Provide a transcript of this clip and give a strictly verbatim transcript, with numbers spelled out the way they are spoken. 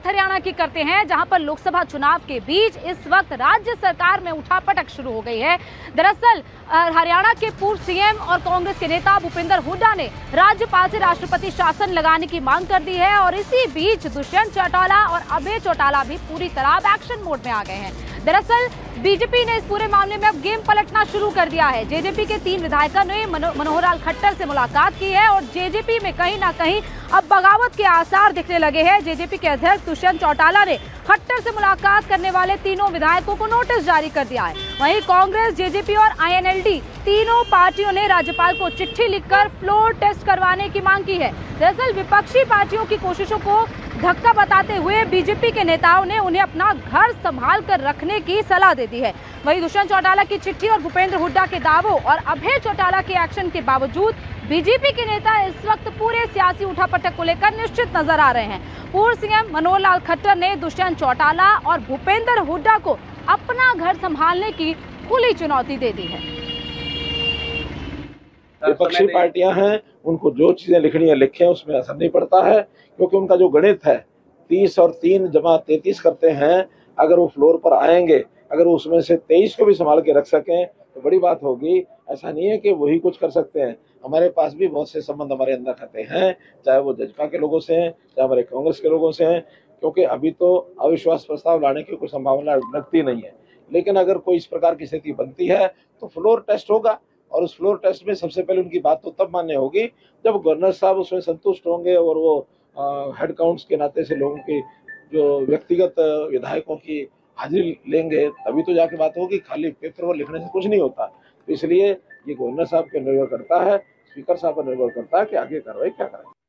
हरियाणा की करते हैं, जहां पर लोकसभा चुनाव के बीच इस वक्त राज्य सरकार में उठापटक शुरू हो गई है। दरअसल हरियाणा के पूर्व सीएम और कांग्रेस के नेता भूपेंद्र हुड्डा ने राज्यपाल से राष्ट्रपति शासन लगाने की मांग कर दी है और इसी बीच दुष्यंत चौटाला और अभय चौटाला भी पूरी तरह एक्शन मोड में आ गए हैं। दरअसल बीजेपी ने इस पूरे मामले में अब गेम पलटना शुरू कर दिया है। जेजेपी के तीन विधायकों ने मनो, मनोहर लाल खट्टर से मुलाकात की है और जेजेपी में कहीं ना कहीं अब बगावत के आसार दिखने लगे हैं। जेजेपी के अध्यक्ष दुष्यंत चौटाला ने खट्टर से मुलाकात करने वाले तीनों विधायकों को नोटिस जारी कर दिया है। वहीं कांग्रेस, जेजेपी और आईएनएलडी तीनों पार्टियों ने राज्यपाल को चिट्ठी लिखकर फ्लोर टेस्ट करवाने की मांग की है। दरअसल विपक्षी पार्टियों की कोशिशों को धक्का बताते हुए बीजेपी के नेताओं ने उन्हें अपना घर संभाल कर रखने की सलाह दे दी है। वहीं दुष्यंत चौटाला की चिट्ठी और भूपेंद्र हुड्डा के दावों और अभय चौटाला के एक्शन के बावजूद बीजेपी के नेता इस वक्त पूरे सियासी उठापटक को लेकर निश्चित नजर आ रहे हैं। पूर्व सीएम मनोहर लाल खट्टर ने दुष्यंत चौटाला और भूपेंद्र हुड्डा को अपना घर संभालने की खुली चुनौती दे दी है। विपक्षी पार्टियां हैं, उनको जो चीजें लिखनी है लिखें, उसमें असर नहीं पड़ता है, क्योंकि उनका जो गणित है तीस और तीन जमा तैतीस करते हैं। अगर वो फ्लोर पर आएंगे, अगर उसमें से तेईस को भी संभाल के रख सकें तो बड़ी बात होगी। ऐसा नहीं है कि वही कुछ कर सकते हैं, हमारे पास भी बहुत से संबंध हमारे अंदर खाते हैं, चाहे वो जजपा के लोगों से हैं, चाहे हमारे कांग्रेस के लोगों से हैं, क्योंकि अभी तो अविश्वास प्रस्ताव लाने की कोई संभावना लगती नहीं है। लेकिन अगर कोई इस प्रकार की स्थिति बनती है तो फ्लोर टेस्ट होगा और उस फ्लोर टेस्ट में सबसे पहले उनकी बात तो तब मान्य होगी जब गवर्नर साहब उसमें संतुष्ट होंगे और वो हेड काउंट्स के नाते से लोगों की जो व्यक्तिगत विधायकों की हाजिरी लेंगे, तभी तो जाके बात होगी। खाली पेपर पर लिखने से कुछ नहीं होता। तो इसलिए ये गवर्नर साहब पर निर्भर करता है, स्पीकर साहब पर निर्भर करता है कि आगे कार्रवाई क्या करें।